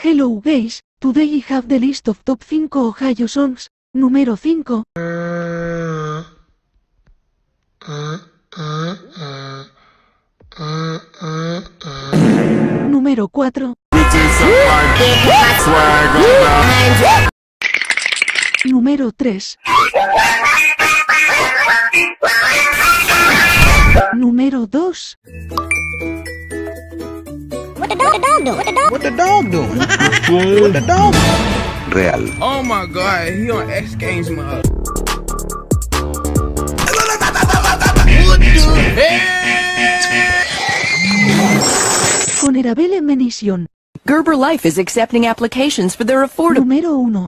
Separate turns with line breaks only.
Hello guys, today I have the list of top 5 Ohio songs. Número 5. Número 4. Número 3. Número 2.
What the dog doing? What the dog doing? What the dog doing?
Real.
Oh my god, he on X Games mode. What the heck?
Honorable mention.
Gerber Life is accepting applications for their affordable.
Número 1.